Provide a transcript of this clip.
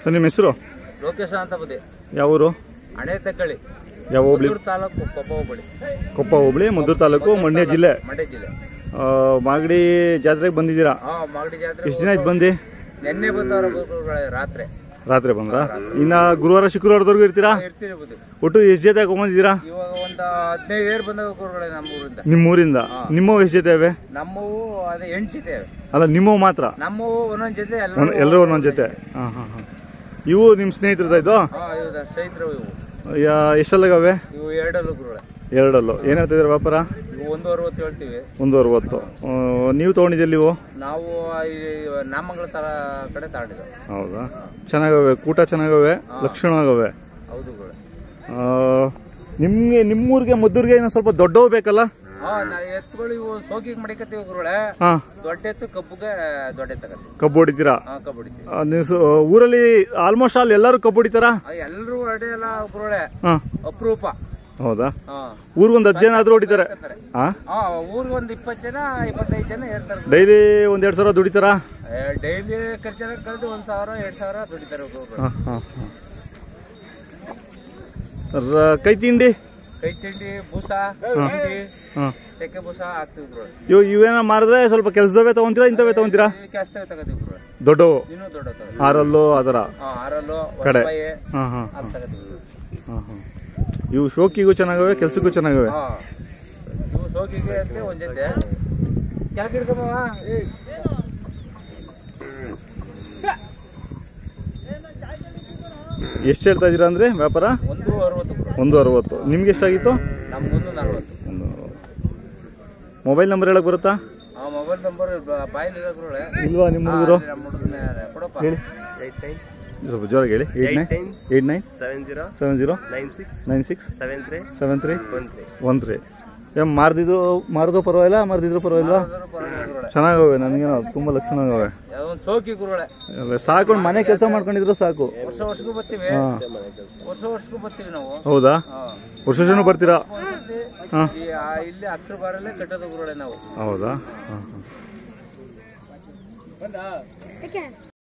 Sir ನಿಮ್ಮ ಹೆಸರು? ಲೋಕೇಶ ಅಂತ ಬುದ್ಧಿ. ಯಾವ ಊರು? ಹಣೆ ತಕ್ಕಳಿ. ಯಾವ ಹೋಬಳಿ? ತಾಲೂಕು ಕೊಪ್ಪ ಹೋಬಳಿ. ಕೊಪ್ಪ ಹೋಬಳಿ, ಮದ್ದೂರು ತಾಲೂಕು, ಮಂಡ್ಯ ಜಿಲ್ಲೆ. ಮಂಡ್ಯ ಜಿಲ್ಲೆ. ಮಾಗಡಿ ಜಾತ್ರೆಗೆ ಬಂದಿದ್ದೀರಾ? ಮಾಗಡಿ ಜಾತ್ರೆ. ಎಷ್ಟು ದಿನ ಆಯ್ತು ಬಂದು? ನೆನ್ನೆ ಬಂದವರ ರಾತ್ರಿ. ರಾತ್ರಿ ಬಂದ್ರ? ಇನ್ನ ಗುರುವಾರ ಶುಕ್ರವಾರದವರೆಗೂ ಇರ್ತೀರಾ? ಇರ್ತೀರಿ ಬುದ್ಧಿ. ಒಟ್ಟು ಎಷ್ಟು ಜೊತೆ ಹೋಗಿದ್ದೀರಾ? ಇವಾಗ ಒಂದು 15 ಏರ್ ಬಂದವ ಗುರುಗಳೇ ನಮ್ಮ ಊರಿಂದ. ನಿಮ್ಮೂರಿಂದ? ನಿಮ್ಮವು ಎಷ್ಟು ಜೊತೆ ಇವೆ? ನಮ್ಮವು ಅದೇ 8 ಜೊತೆ ಇವೆ. ಅಲ್ಲ ನಿಮ್ಮವು ಮಾತ್ರ? ನಮ್ಮವು ಒಂದೊಂದು ಜೊತೆ, ಎಲ್ಲರೂ ಒಂದೊಂದು ಜೊತೆ. ಇವು ನಿಮ್ಮ ಸ್ನೇಹಿತರದ ಇದು? ಸ್ನೇಹಿತರು ಇವು. ಎಷ್ಟಲ್ಲಾಗವೆ? ಇವು 2 ಅಲ್ಲು ಗುರುಗಳೇ. 2 ಅಲ್ಲು. ಏನ್ ಹೇಳ್ತಿದ್ದೀರಾ ವ್ಯಾಪಾರ? ಇವು 160 ಹೇಳ್ತೀವಿ. 160. ನೀವು ತಗೊಂಡಿದ್ದೀರಿ ನೀವು? ನಾವು ನಾಮಂಗಲ ಕಡೆ ತಗೊಂಡಿದ್ದೆ. ಹೌದಾ? ಚೆನ್ನಾಗವೆ, ಕೂಟ ಚೆನ್ನಾಗವೆ, ಲಕ್ಷಣ ಆಗವೆ. ಹೌದು ಗುರುಗಳೇ. ನಿಮ್ಗೆ ನಿಮ್ಮೂರಿಗೆ ಮದ್ದೂರಿಗೆ ಏನೋ ಸ್ವಲ್ಪ ದೊಡ್ಡವು ಬೇಕಲ್ಲ? ಎತ್ತುಗಳು ಇವು ಸೋಕಿಗೆ ಮಡಿಕತ್ತೀವಿ ಗುರುಗಳೇ. ದೊಡ್ಡ ಎತ್ತು ಕಬ್ಬುಗೆ ದೊಡ್ಡ ಎತ್ತಕತ್ತೀವಿ. ಕಬ್ಬು ಹೊಡಿತೀರಾ? ಕಬ್ಬು ಹೊಡಿತೀವಿ. ಊರಲ್ಲಿ ಆಲ್ಮೋಸ್ಟ್ ಆಲ್ ಎಲ್ಲರೂ ಕಬ್ಬು ಹೊಡಿತಾರ? ಎಲ್ಲರೂ ಹೊಡೆಯಲ್ಲ ಗುರುಗಳೇ, ಅಪರೂಪ. ಹೌದಾ? ಊರಿಗೊಂದು 10 ಜನ ಆದ್ರೂ ಹೊಡಿತಾರೆ? ಊರಿಗೆ ಒಂದು 20 ಜನ 25 ಜನ ಹೇಳ್ತಾರೆ. ಡೈಲಿ ಒಂದ್ 2,000 ದುಡಿತಾರ? ಡೈಲಿ ಖರ್ಚು ಕಳೆದು 1,000 2,000 ದುಡಿತಾರೆ. ಕೈ ತಿಂಡಿ? ಕೈ ತಿಂಡಿ, ಬೂಸ, ಚಕ್ಕೆ ಬೂಸ ಹಾಕ್ತಿವಿ. ಇವೇನ ಮಾರಿದ್ರೆ ಸ್ವಲ್ಪ ಕೆಲಸದವೇ ತಗೊಂತೀರಾ, ಇಂಥವೇ ತಗೊಂತೀರಾ? ಕೆಲಸದವೇ ತಗೋತೀವಿ. ದೊಡ್ಡವು? ಇನ್ನೂ ದೊಡ್ಡ ಆರಲ್ಲು ಅದರ ಕಡೆ? ಇವು ಶೋಕಿಗೂ ಚೆನ್ನಾಗವೆ, ಕೆಲ್ಸಕ್ಕೂ ಚೆನ್ನಾಗವೆ. ಇವು ಶೋಕಿಗೆ ಅಂತ ಒಂದ್ ಜೊತೆ ಕೆಳಗೆ ಹಿಡ್ಕೊಂಬ. ಎಷ್ಟು ಹೇಳ್ತಾ ಇದೀರಾ ಅಂದ್ರೆ ವ್ಯಾಪಾರ? 160. ನಿಮ್ಗೆ ಎಷ್ಟಾಗಿತ್ತು? ನಮ್ಗೊಂದು 40. ಮೊಬೈಲ್ ನಂಬರ್ ಹೇಳಕ್ ಬರುತ್ತಾ? ಮೊಬೈಲ್ ನಂಬರ್ ಬಾಯಲ್ಲಿ ಇಲ್ವಾ ನಿಮ್ಮ ಹುಡುಗರು? ಹೇಳಿ ಸ್ವಲ್ಪ ಜೋರಾಗಿ ಹೇಳಿ. 89 70 96 73 13. ಮಾರ್ದು ಪರವಾಗಿಲ್ಲ, ಮಾರ್ದಿದ್ರು ಪರವಾಗಿಲ್ವಾ? ಚೆನ್ನಾಗವೆ. ನನಗೇನೋ ತುಂಬಾ ಲಕ್ಷಣ ಆಗವೆ. ಸಾಕು, ಮನೆ ಕೆಲಸ ಮಾಡ್ಕೊಂಡಿದ್ರು ಸಾಕು. ವರ್ಷಕ್ಕೂ ಬರ್ತೀವಿ ನಾವು. ಹೌದಾ? ವರ್ಷನೂ ಬರ್ತೀರಾ? ಇಲ್ಲಿ ಅಕ್ಷರ ಬಾರಲ್ಲೇ ಕಟ್ಟೋದು ಗುರುಗಳೇ ನಾವು. ಹೌದಾ?